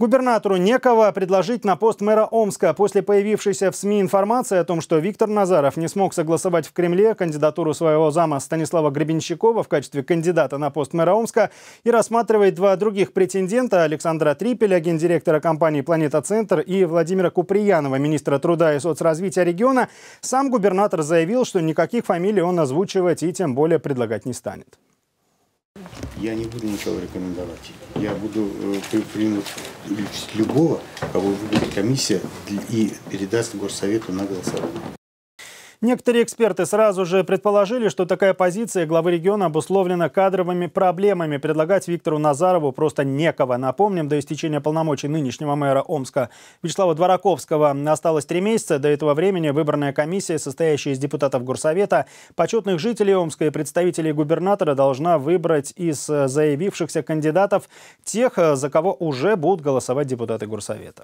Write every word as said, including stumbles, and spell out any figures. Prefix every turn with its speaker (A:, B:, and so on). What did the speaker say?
A: Губернатору некого предложить на пост мэра Омска. После появившейся в СМИ информации о том, что Виктор Назаров не смог согласовать в Кремле кандидатуру своего зама Станислава Гребенщикова в качестве кандидата на пост мэра Омска и рассматривает два других претендента – Александра Трипеля, гендиректора компании «Планета Центр», и Владимира Куприянова, министра труда и соцразвития региона, сам губернатор заявил, что никаких фамилий он озвучивать и тем более предлагать не станет.
B: Я не буду никого рекомендовать. Я буду э, принять любого, кого выберет комиссия и передаст Горсовету на голосование.
A: Некоторые эксперты сразу же предположили, что такая позиция главы региона обусловлена кадровыми проблемами. Предлагать Виктору Назарову просто некого. Напомним, до истечения полномочий нынешнего мэра Омска Вячеслава Двораковского осталось три месяца. До этого времени выборная комиссия, состоящая из депутатов Горсовета, почетных жителей Омска и представителей губернатора, должна выбрать из заявившихся кандидатов тех, за кого уже будут голосовать депутаты Горсовета.